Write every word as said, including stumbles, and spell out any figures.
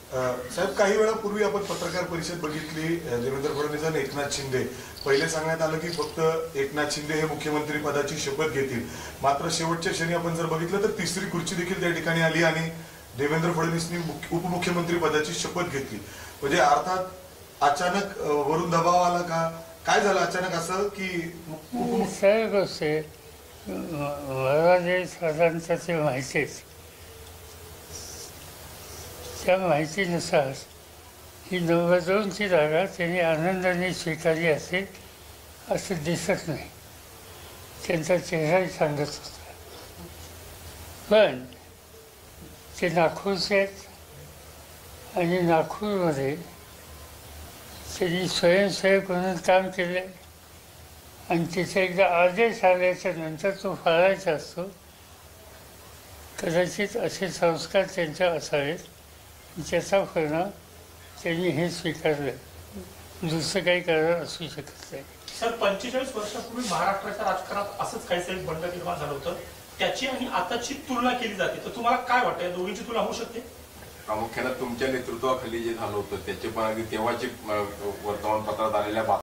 साहेब, काही वेळापूर्वी आपण पत्रकार परिषद बघितली, देवेंद्र फडणवीस आणि एकनाथ शिंदे. पहिले सांगण्यात आलं की फक्त एकनाथ शिंदे हे मुख्यमंत्री पदाची शपथ घेतील, मात्र शेवटच्या क्षणी आपण जर बघितलं तर तिसरी खुर्ची देखील त्या ठिकाणी आली आणि देवेंद्र फडणवीसनी उपमुख्यमंत्री पदाची शपथ घेतली. म्हणजे अर्थात अचानक वरून दबाव आला का, काय झालं अचानक असं की सगळ्या गोष्टी मला जे साधारणतः ते माहितीच, त्या माहितीनुसार ही नव्वदोनची जागा त्यांनी आनंदाने स्वीकारली असेल असं दिसत नाही. त्यांचा चेहराही सांगत होता. पण ते नागपूरचे आहेत आणि नागपूरमध्ये त्यांनी स्वयंसेवक म्हणून काम केले आणि तिथे एकदा आदेश आल्याच्या नंतर तो फाळायचा असतो. कदाचित असे संस्कार त्यांच्या असावेत, त्याचा परिणाम त्यांनी हे स्वीकारलं. दुसरं काही कारण असू शकत नाही. सर, पंचेचाळीस वर्षापूर्वी महाराष्ट्राच्या राजकारणात असंच काहीतरी एक बंड निर्माण झालं होतं, त्याची आणि आताची तुलना केली जाते, तर तुम्हाला काय वाटतं या दोघींची तुलना होऊ शकते? प्रामुख्याने तुमच्या नेतृत्वाखाली जे झालं होतं त्याचे पण अगदी तेव्हाची वर्तमानपत्रात आलेल्या